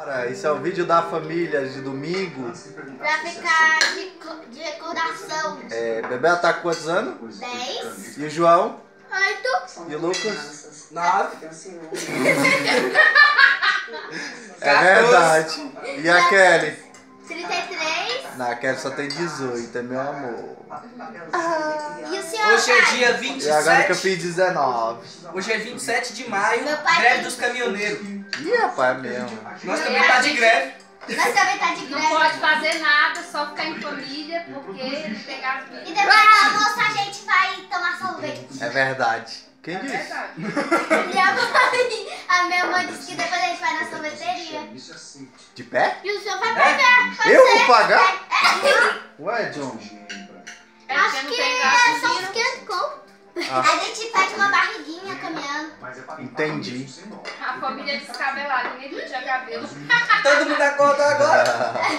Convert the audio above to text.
Cara, esse é o vídeo da família de domingo. Pra ficar de recordação. Bebel tá com quantos anos? 10. E o João? 8. E o Lucas? 9. É verdade. E a Kelly? 33. Não, a Kelly só tem 18, é meu amor. E o senhor Hoje é pai? dia E agora que eu 27. fiz 19. Hoje é 27 de maio, Meu pai greve tem- dos caminhoneiros. Ih, rapaz, é mesmo. Nós também tá de greve. Nós também tá de Não greve. pode fazer nada, só ficar em família, porque não tem gasolina. E depois do almoço a gente vai tomar sorvete. É verdade. Quem É disse? verdade. A minha mãe disse que depois a gente vai na sorveteria. De pé? E o senhor vai pagar. Pode Eu ser. vou pagar? É. Ué, John. É Acho porque não que tem é só uns gasolina. 500 conto. Ah. A gente pede uma barriguinha caminhando. Entendi. A família descabelada, ninguém tinha cabelo. Todo mundo acordou agora.